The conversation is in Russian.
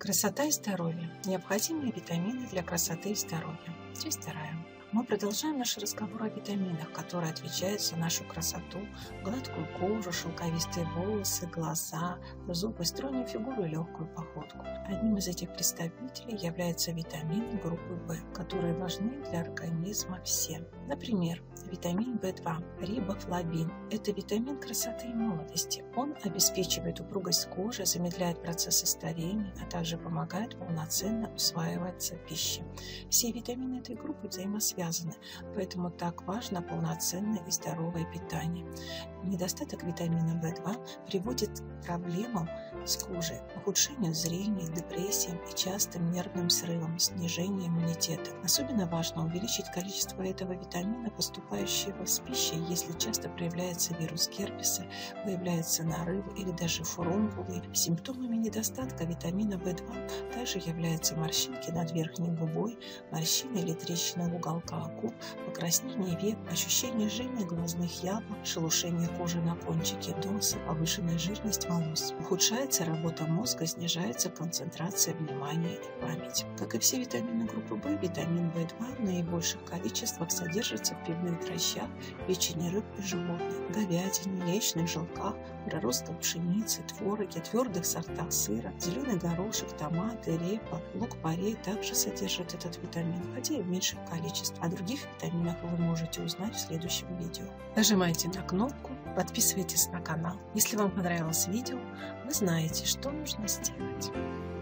Красота и здоровье. Необходимые витамины для красоты и здоровья. Часть вторая. Мы продолжаем наш разговор о витаминах, которые отвечают за нашу красоту, гладкую кожу, шелковистые волосы, глаза, зубы, стройную фигуру и легкую походку. Одним из этих представителей являются витамины группы В, которые важны для организма всем. Например, витамин В2, рибофлавин. Это витамин красоты и молодости. Он обеспечивает упругость кожи, замедляет процессы старения, а также помогает полноценно усваиваться пищи. Все витамины этой группы взаимосвязаны, поэтому так важно полноценное и здоровое питание. Недостаток витамина В2 приводит к проблемам с кожей, ухудшению зрения, депрессиям и частым нервным срывам, снижению иммунитета. Особенно важно увеличить количество этого витамина, поступающего с пищей, если часто проявляется вирус герпеса, появляются нарывы или даже фурункулы. Симптомами недостатка витамина В2 также являются морщинки над верхней губой, морщины или трещины в уголках губ, покраснение век, ощущение жжения глазных яблок, шелушение кожи на кончике носа, повышенная жирность волос. Ухудшается работа мозга, снижается концентрация внимания и память. Как и все витамины группы В, витамин В2 в наибольших количествах содержится в пивных дрожжах, печени рыб и животных, говядине, яичных желтках, проростках пшеницы, твороге, твердых сортах сыра, зеленый горошек, томаты, репа, лук-порей также содержат этот витамин, хотя и в меньших количествах. О других витаминах вы можете узнать в следующем видео. Нажимайте на кнопку, подписывайтесь на канал. Если вам понравилось видео, вы знаете, что нужно сделать.